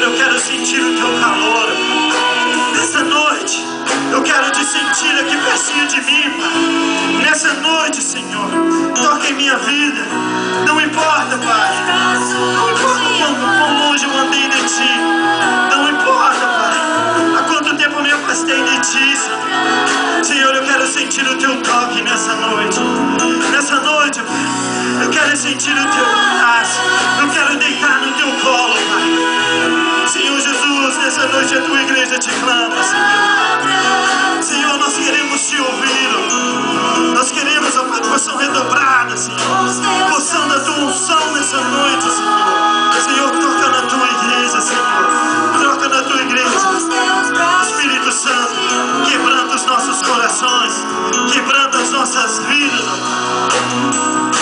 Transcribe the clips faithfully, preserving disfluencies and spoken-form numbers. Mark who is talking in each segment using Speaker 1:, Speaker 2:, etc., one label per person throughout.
Speaker 1: eu quero sentir o teu calor. Nessa noite, eu quero te sentir aqui pertinho de mim, Pai. Nessa noite, Senhor, toca em minha vida. Não importa, Pai. Não importa quão, quão longe eu andei de Ti. Não importa, Pai. Há quanto tempo eu me afastei de Ti, Senhor. Senhor, eu quero sentir o Teu toque nessa noite. Nessa noite, Pai, eu quero sentir o Teu abraço. Eu quero deitar no Teu colo, Pai. Senhor Jesus, nessa noite a Tua igreja te clama, Senhor. Senhor, nós queremos Te ouvir. Nós queremos, ó Pai, porção redobrada, Senhor. Porção da Tua unção nessa noite, Senhor. Senhor, toca na Tua igreja, Senhor. Toca na Tua igreja. Espírito Santo, quebrando os nossos corações, quebrando as nossas vidas, ó Pai.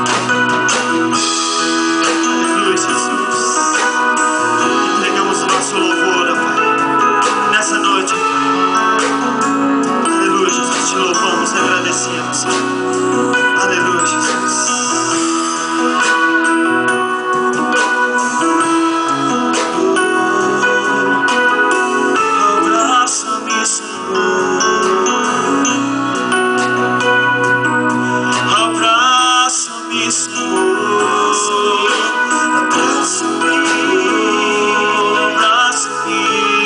Speaker 1: Aleluia, Jesus. Entregamos o nosso louvor, ó Pai, nessa noite. Aleluia, Jesus. Te louvamos e agradecemos, Senhor. Aleluia, Jesus. Abraça-me, Senhor. Abraça-me, Senhor. Abraça-me. Abraça-me.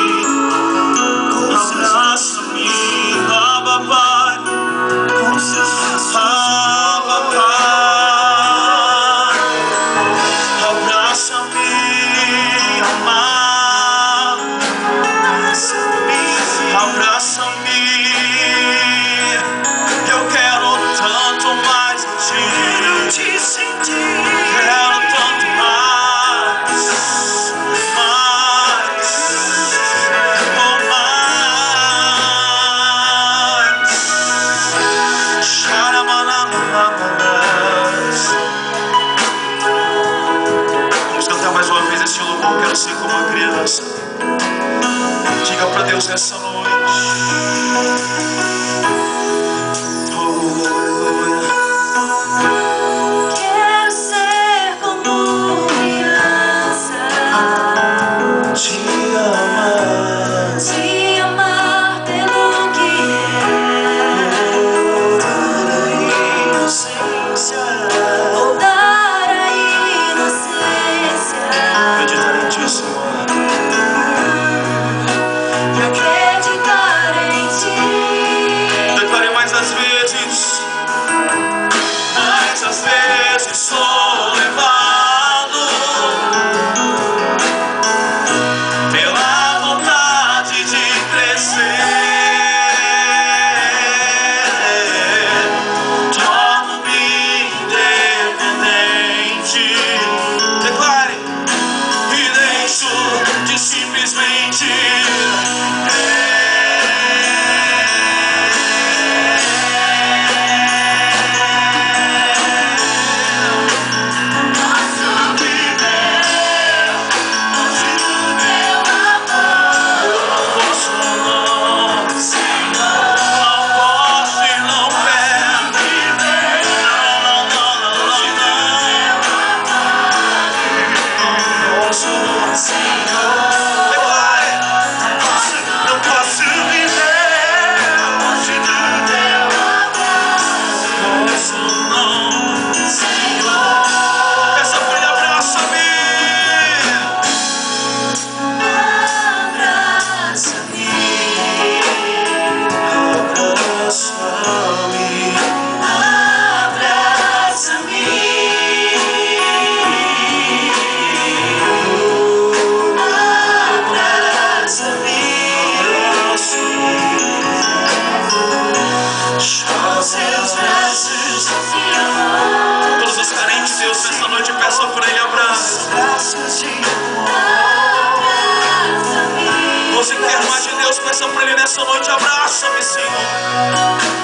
Speaker 1: Abraça-me. Abba, Pai. Com seus braços. Abba, Pai. Abraça-me, amado. Abraça-me. Eu quero tanto mais de Ti. Quero Te sentir. Quero tanto mais. Mais. Oh, mais. Xaramanamamas. Vamos cantar mais uma vez este louvor. Quero ser como uma criança. Diga para Deus nessa noite. Oh, aleluia.
Speaker 2: Quero ser como criança,
Speaker 1: Te amar.
Speaker 2: te amar pelo que é,
Speaker 1: Dar a inocência.
Speaker 2: voltar a inocência,
Speaker 1: Acreditar em Ti, Senhor.
Speaker 2: acreditar em Ti.
Speaker 1: Declare mais às vezes. Mais às vezes sou levado pela vontade de crescer. Torno-me independente. Declare. E deixo de simplesmente
Speaker 2: Posso viver longe do Teu amor,
Speaker 1: não posso não,
Speaker 2: Senhor.
Speaker 1: não posso e não quero viver. Não, não, não, não, não, não posso, Senhor. Declare. Não posso, não posso viver longe do Teu amor. Não posso não, Senhor. Peça por Ele, abraça-me.
Speaker 2: Abraça-me,
Speaker 1: Abraça-me.
Speaker 2: abraça-me, abraça-me. Com seus braços de amor,
Speaker 1: Todos os carentes, Deus, nessa noite peçam por Ele abraço.
Speaker 2: abraça-me,
Speaker 1: Você que quer mais de Deus, peça por Ele nessa noite, abraça-me, Senhor.